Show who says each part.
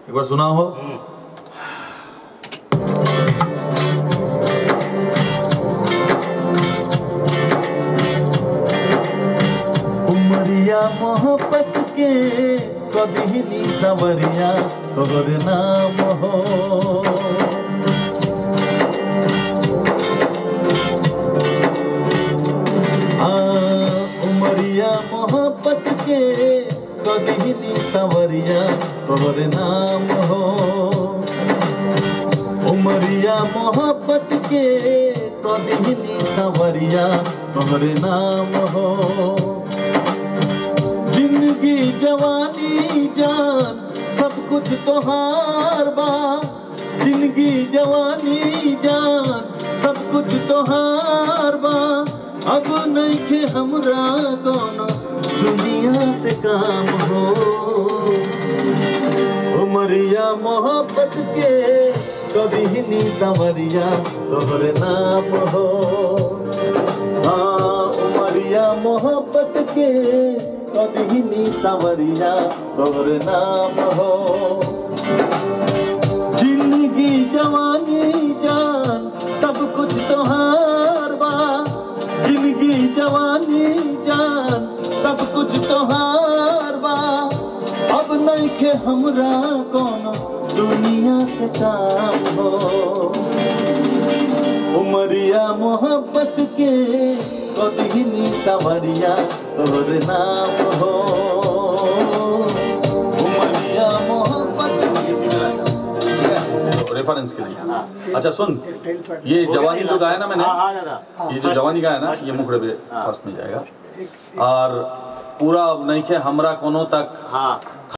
Speaker 1: एक बार सुना हो। उमरिया मोहब्बत के कभी नी संवरिया तोहर नाम हो। उमरिया मोहब्बत के कभी नी संवरिया तोहर नाम हो। उमरिया मोहब्बत के कभी नी संवरिया तोहर नाम हो। जिंदगी जवानी जान सब कुछ तोहार बा। जिंदगी जवानी जान सब कुछ तोहार बा। अब नइखे हमरा कोनो दुनिया से काम हो। उमरिया मोहब्बत के कभी नी संवरिया तोहर नाम हो। हाँ उमरिया मोहब्बत के कभी नी संवरिया तोहर नाम हो। जिंदगी जवानी जान सब कुछ तोहार बा। जिंदगी जवानी जान सब कुछ तोहार बा। अब नइखे हमरा कोनो दुनिया से काम हो। उमरिया मोहब्बत के कभी नी संवरिया तोहर नाम हो। उमरिया मोहब्बत रेफरेंस के लिए। अच्छा सुन, ये जवानी तो गाया ना मैंने, ये जो जवानी गाया ना ये मुखड़े पे फर्स्ट में जाएगा। और पूरा नइखे हमरा कोनो तक